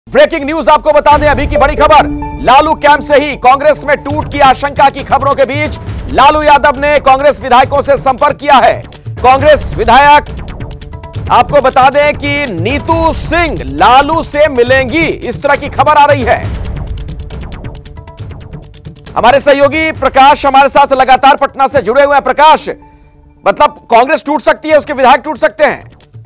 Breaking news आपको बता दें, अभी की बड़ी खबर। लालू कैंप से ही कांग्रेस में टूट की आशंका की खबरों के बीच लालू यादव ने कांग्रेस विधायकों से संपर्क किया है। कांग्रेस विधायक आपको बता दें कि नीतू सिंह लालू से मिलेंगी, इस तरह की खबर आ रही है। हमारे सहयोगी प्रकाश हमारे साथ लगातार पटना से जुड़े हुए हैं। प्रकाश, मतलब कांग्रेस टूट सकती है, उसके विधायक टूट सकते हैं?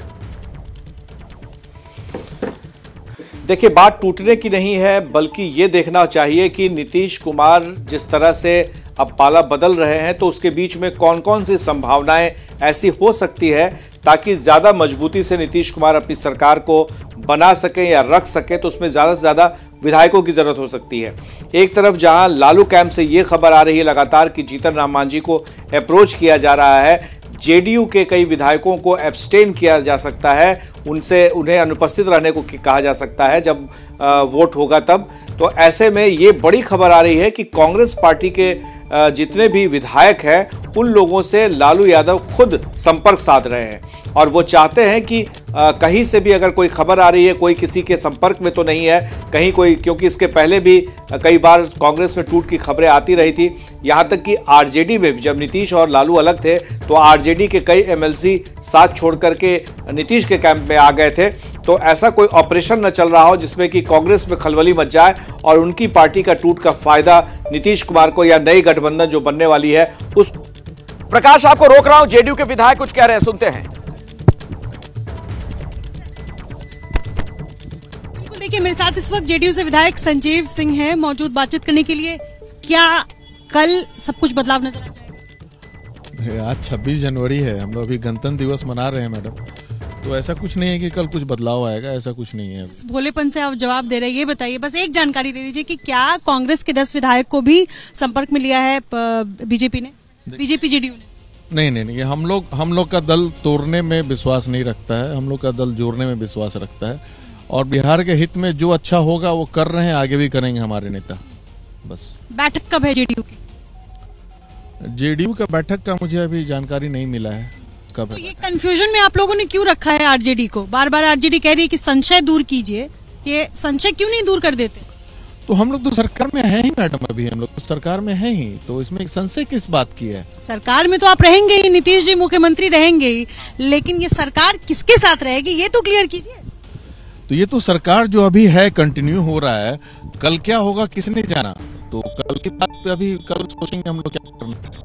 देखिए, बात टूटने की नहीं है, बल्कि ये देखना चाहिए कि नीतीश कुमार जिस तरह से अब पाला बदल रहे हैं, तो उसके बीच में कौन कौन सी संभावनाएं ऐसी हो सकती है ताकि ज़्यादा मजबूती से नीतीश कुमार अपनी सरकार को बना सके या रख सके। तो उसमें ज़्यादा से ज़्यादा विधायकों की ज़रूरत हो सकती है। एक तरफ जहां लालू कैंप से ये खबर आ रही है लगातार कि जीतन राम मांझी को अप्रोच किया जा रहा है, जेडीयू के कई विधायकों को एब्सटेन किया जा सकता है, उन्हें अनुपस्थित रहने को कहा जा सकता है जब वोट होगा तब। तो ऐसे में ये बड़ी खबर आ रही है कि कांग्रेस पार्टी के जितने भी विधायक हैं उन लोगों से लालू यादव खुद संपर्क साध रहे हैं और वो चाहते हैं कि कहीं से भी अगर कोई खबर आ रही है, कोई किसी के संपर्क में तो नहीं है कहीं कोई, क्योंकि इसके पहले भी कई बार कांग्रेस में टूट की खबरें आती रही थी। यहाँ तक कि आरजेडी में भी जब नीतीश और लालू अलग थे तो आरजेडी के कई एमएलसी साथ छोड़ करके नीतीश के कैंप में आ गए थे। तो ऐसा कोई ऑपरेशन न चल रहा हो जिसमें कि कांग्रेस में खलबली मच जाए और उनकी पार्टी का टूट का फायदा नीतीश कुमार को या नई गठबंधन जो बनने वाली है उस। प्रकाश, आपको रोक रहा हूं, जेडीयू के विधायक कुछ कह रहे हैं, सुनते हैं। देखिए, मेरे साथ इस वक्त जेडीयू से विधायक संजीव सिंह हैं मौजूद बातचीत करने के लिए। क्या कल सब कुछ बदलाव नजर आ जाएगा? आज 26 जनवरी है, हम लोग अभी गणतंत्र दिवस मना रहे हैं मैडम, तो ऐसा कुछ नहीं है कि कल कुछ बदलाव आएगा, ऐसा कुछ नहीं है। भोलेपन से आप जवाब दे रहे हैं, ये बताइए, बस एक जानकारी दे दीजिए कि क्या कांग्रेस के 10 विधायक को भी संपर्क में लिया है बीजेपी ने, बीजेपी जेडीयू ने? नहीं, हम लोग का दल तोड़ने में विश्वास नहीं रखता है, हम लोग का दल जोड़ने में विश्वास रखता है और बिहार के हित में जो अच्छा होगा वो कर रहे हैं, आगे भी करेंगे हमारे नेता। बस। बैठक कब है जेडीयू की? जेडीयू का बैठक का मुझे अभी जानकारी नहीं मिला है कब है। तो ये कंफ्यूजन में आप लोगों ने क्यों रखा है आरजेडी को? बार बार आरजेडी कह रही है कि संशय दूर कीजिए, ये संशय क्यों नहीं दूर कर देते? तो हम लोग तो सरकार में है ही मैडम, अभी हम लोग तो सरकार में है ही, तो इसमें संशय किस बात की है? सरकार में तो आप रहेंगे ही, नीतीश जी मुख्यमंत्री रहेंगे ही, लेकिन ये सरकार किसके साथ रहेगी ये तो क्लियर कीजिए। तो ये तो सरकार जो अभी है कंटिन्यू हो रहा है, कल क्या होगा किसने जाना, तो कल की बात पे अभी कल सोचेंगे हम लोग क्या करना।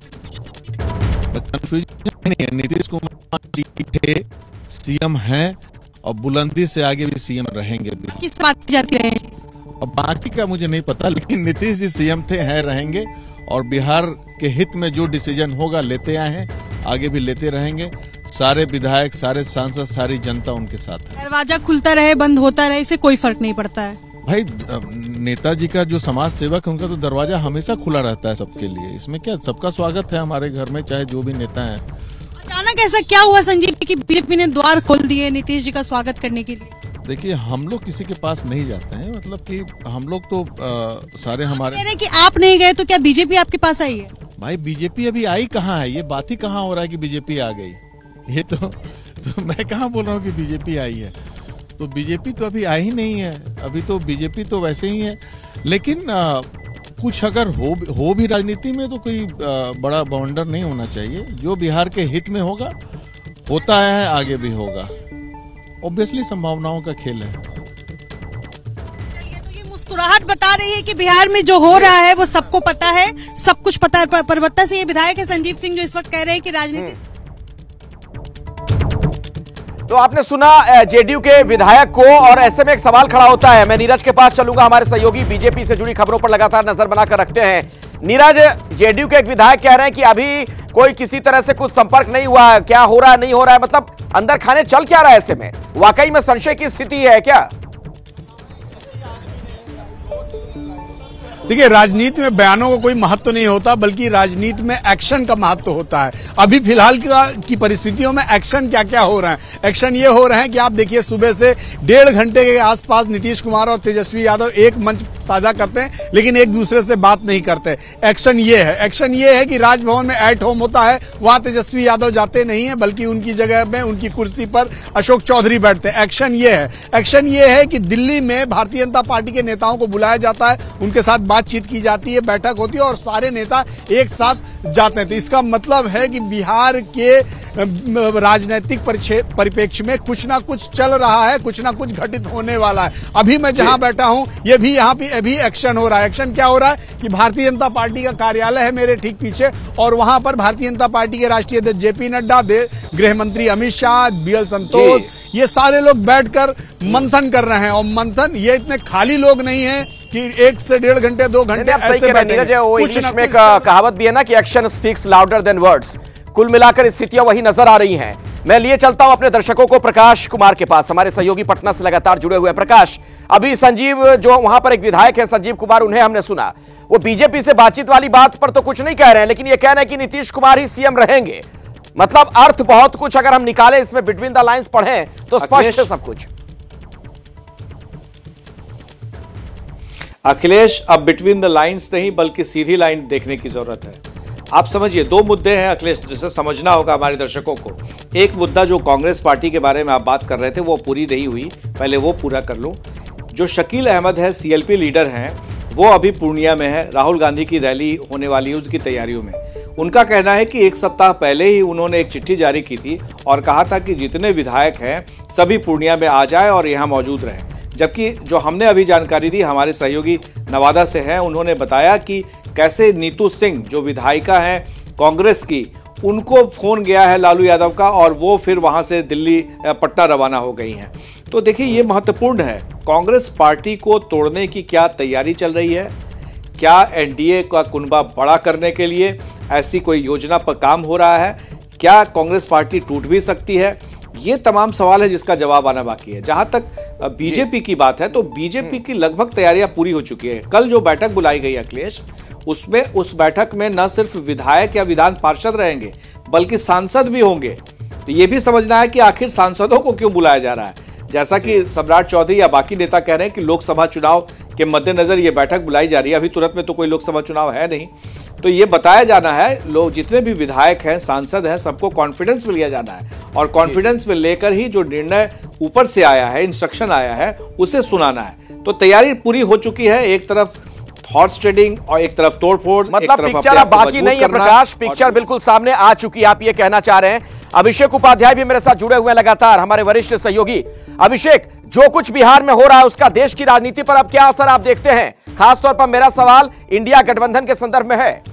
कंफ्यूजन नहीं है, नीतीश कुमार जी सीएम हैं और बुलंदी से आगे भी सीएम रहेंगे। किस बात की जाती रहे? अब बाकी का मुझे नहीं पता, लेकिन नीतीश जी सीएम थे, हैं, रहेंगे और बिहार के हित में जो डिसीजन होगा लेते आए हैं, आगे भी लेते रहेंगे। सारे विधायक, सारे सांसद, सारी जनता उनके साथ है। दरवाजा खुलता रहे बंद होता रहे, इससे कोई फर्क नहीं पड़ता है भाई। नेताजी का जो समाज सेवक है उनका तो दरवाजा हमेशा खुला रहता है सबके लिए, इसमें क्या, सबका स्वागत है हमारे घर में, चाहे जो भी नेता है। अचानक ऐसा क्या हुआ संजीव कि बीजेपी ने द्वार खोल दिए नीतीश जी का स्वागत करने के लिए? देखिए, हम लोग किसी के पास नहीं जाते हैं, मतलब कि हम लोग तो सारे हमारे। कह रहे कि आप नहीं गए तो क्या बीजेपी आपके पास आई है? भाई बीजेपी अभी आई कहाँ है, ये बात ही कहाँ हो रहा है कि बीजेपी आ गई, ये तो मैं कहाँ बोल रहा हूँ कि बीजेपी आई है, तो बीजेपी तो अभी आई ही नहीं है, अभी तो बीजेपी तो वैसे ही है। लेकिन कुछ अगर हो भी राजनीति में तो कोई बड़ा बवंडर नहीं होना चाहिए, जो बिहार के हित में होगा होता है, आगे भी होगा, ऑब्वियसली संभावनाओं का खेल है। चलिए, तो ये मुस्कुराहट बता रही है कि बिहार में जो हो रहा है वो सबको पता है, सब कुछ पता है। परबत्ता से ये विधायक है संजीव सिंह जो इस वक्त कह रहे हैं कि राजनीति। तो आपने सुना जेडीयू के विधायक को, और ऐसे में एक सवाल खड़ा होता है। मैं नीरज के पास चलूंगा, हमारे सहयोगी बीजेपी से जुड़ी खबरों पर लगातार नजर बनाकर रखते हैं। नीरज, जेडीयू के एक विधायक कह रहे हैं कि अभी कोई किसी तरह से कुछ संपर्क नहीं हुआ है, क्या हो रहा है नहीं हो रहा है, मतलब अंदर खाने चल क्या रहा है? ऐसे में वाकई में संशय की स्थिति है क्या? देखिए, राजनीति में बयानों का कोई महत्व नहीं होता, बल्कि राजनीति में एक्शन का महत्व होता है। अभी फिलहाल की परिस्थितियों में एक्शन क्या क्या हो रहा है? एक्शन ये हो रहे हैं कि आप देखिए, सुबह से 1.5 घंटे के आसपास नीतीश कुमार और तेजस्वी यादव एक मंच साझा करते हैं लेकिन एक दूसरे से बात नहीं करते। एक्शन ये है कि राजभवन में एट होम होता है, वहां तेजस्वी यादव जाते नहीं है बल्कि उनकी जगह में उनकी कुर्सी पर अशोक चौधरी बैठते हैं। एक्शन ये है कि दिल्ली में भारतीय जनता पार्टी के नेताओं को बुलाया जाता है, उनके साथ बातचीत की जाती है, बैठक होती है और सारे नेता एक साथ जाते हैं। तो इसका मतलब है कि बिहार के राजनीतिक परिप्रेक्ष्य में कुछ ना कुछ चल रहा है, कुछ ना कुछ घटित होने वाला है। अभी मैं जहां बैठा हूं ये भी यहाँ पे अभी एक्शन हो रहा है। एक्शन क्या हो रहा है कि भारतीय जनता पार्टी का कार्यालय है मेरे ठीक पीछे और वहां पर भारतीय जनता पार्टी के राष्ट्रीय अध्यक्ष जेपी नड्डा, गृह मंत्री अमित शाह, बीएल संतोष, ये सारे लोग बैठकर मंथन कर रहे हैं। और मंथन ये इतने खाली लोग नहीं है कि 1 से 1.5 घंटे 2 घंटे ऐसे बैठे। वो इंग्लिश में कहावत भी है ना कि action speaks louder than words. कुल मिलाकर स्थितियां वही नजर आ रही हैं। मैं लिए चलता हूं अपने दर्शकों को प्रकाश कुमार के पास, हमारे सहयोगी पटना से लगातार जुड़े हुए हैं। प्रकाश, अभी संजीव जो वहां पर एक विधायक है संजीव कुमार, उन्हें हमने सुना, वो बीजेपी से बातचीत वाली बात पर तो कुछ नहीं कह रहे हैं, लेकिन ये कह रहे हैं कि नीतीश कुमार ही सीएम रहेंगे। मतलब अर्थ बहुत कुछ अगर हम निकाले इसमें, बिटवीन द लाइंस पढ़ें तो स्पष्ट है सब कुछ। अखिलेश, अब बिटवीन द लाइंस नहीं बल्कि सीधी लाइन देखने की जरूरत है। आप समझिए, 2 मुद्दे हैं अखिलेश, जिसे समझना होगा हमारे दर्शकों को। एक मुद्दा जो कांग्रेस पार्टी के बारे में आप बात कर रहे थे वो पूरी नहीं हुई, पहले वो पूरा कर लूं। जो शकील अहमद है, सीएलपी लीडर हैं, वो अभी पूर्णिया में है, राहुल गांधी की रैली होने वाली है उसकी तैयारियों में। उनका कहना है कि 1 सप्ताह पहले ही उन्होंने एक चिट्ठी जारी की थी और कहा था कि जितने विधायक हैं सभी पूर्णिया में आ जाए और यहाँ मौजूद रहें। जबकि जो हमने अभी जानकारी दी हमारे सहयोगी नवादा से हैं, उन्होंने बताया कि कैसे नीतू सिंह जो विधायिका हैं कांग्रेस की, उनको फोन गया है लालू यादव का और वो फिर वहां से दिल्ली पटना रवाना हो गई हैं। तो देखिए, ये महत्वपूर्ण है। कांग्रेस पार्टी को तोड़ने की क्या तैयारी चल रही है? क्या एनडीए का कुनबा बड़ा करने के लिए ऐसी कोई योजना पर काम हो रहा है? क्या कांग्रेस पार्टी टूट भी सकती है? ये तमाम सवाल है जिसका जवाब आना बाकी है। जहां तक बीजेपी की बात है तो बीजेपी की लगभग तैयारियां पूरी हो चुकी है। कल जो बैठक बुलाई गई अखिलेश, उसमें उस बैठक में न सिर्फ विधायक या विधान पार्षद रहेंगे बल्कि सांसद भी होंगे। तो ये भी समझना है कि आखिर सांसदों को क्यों बुलाया जा रहा है। जैसा कि सम्राट चौधरी या बाकी नेता कह रहे हैं कि लोकसभा चुनाव के मद्देनजर ये बैठक बुलाई जा रही है। अभी तुरंत में तो कोई लोकसभा चुनाव है नहीं, तो ये बताया जाना है, लोग जितने भी विधायक हैं, सांसद हैं, सबको कॉन्फिडेंस में लिया जाना है और कॉन्फिडेंस में लेकर ही जो निर्णय ऊपर से आया है, इंस्ट्रक्शन आया है, उसे सुनाना है। तो तैयारी पूरी हो चुकी है। एक तरफ हॉर्स ट्रेडिंग और एक तरफ तोड़फोड़, मतलब पिक्चर अब बाकी नहीं है प्रकाश, पिक्चर बिल्कुल सामने आ चुकी है, आप ये कहना चाह रहे हैं। अभिषेक उपाध्याय भी मेरे साथ जुड़े हुए हैं लगातार, हमारे वरिष्ठ सहयोगी। अभिषेक, जो कुछ बिहार में हो रहा है उसका देश की राजनीति पर अब क्या असर आप देखते हैं? खासतौर पर मेरा सवाल इंडिया गठबंधन के संदर्भ में है।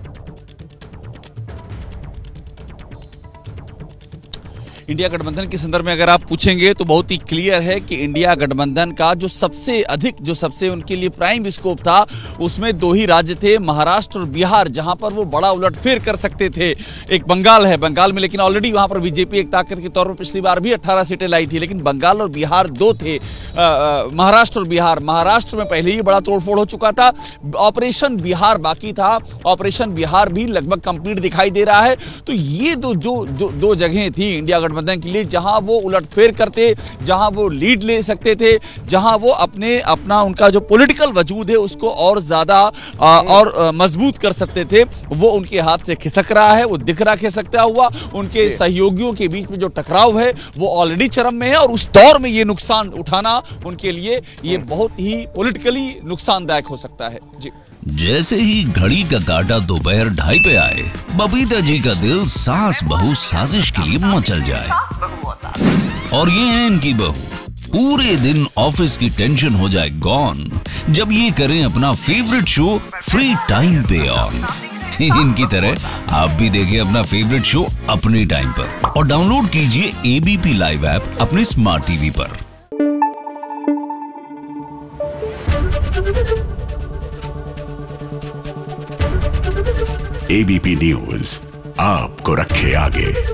इंडिया गठबंधन के संदर्भ में अगर आप पूछेंगे तो बहुत ही क्लियर है कि इंडिया गठबंधन का जो सबसे उनके लिए प्राइम स्कोप था, उसमें 2 ही राज्य थे, महाराष्ट्र और बिहार, जहां पर वो बड़ा उलटफेर कर सकते थे। एक बंगाल है, बंगाल में लेकिन ऑलरेडी वहां पर बीजेपी एक ताकत के तौर पर पिछली बार भी 18 सीटें लाई थी, लेकिन बंगाल और बिहार 2 थे। महाराष्ट्र और बिहार, महाराष्ट्र में पहले ही बड़ा तोड़फोड़ हो चुका था, ऑपरेशन बिहार बाकी था, ऑपरेशन बिहार भी लगभग कंप्लीट दिखाई दे रहा है। तो ये दो जगहें थी इंडिया गठबंधन के लिए जहां वो उलटफेर करते, जहां वो लीड ले सकते थे, जहां वो अपना उनका जो पॉलिटिकल वजूद है उसको और ज्यादा और मजबूत कर सकते थे। वो उनके हाथ से खिसक रहा है, वो दिख रहा खिसकता हुआ। उनके सहयोगियों के बीच में जो टकराव है वो ऑलरेडी चरम में है और उस दौर में ये नुकसान उठाना उनके लिए ये बहुत ही पॉलिटिकली नुकसानदायक हो सकता है। जी, जैसे ही घड़ी का काटा दोपहर 2:30 पे आए, बबीता जी का दिल सास बहू साजिश के लिए मचल जाए। और ये है इनकी बहू, पूरे दिन ऑफिस की टेंशन हो जाए गॉन जब ये करें अपना फेवरेट शो फ्री टाइम पे ऑन। इनकी तरह आप भी देखें अपना फेवरेट शो अपने टाइम पर और डाउनलोड कीजिए एबीपी लाइव ऐप अपने स्मार्ट टीवी पर। एबीपी न्यूज आपको रखे आगे।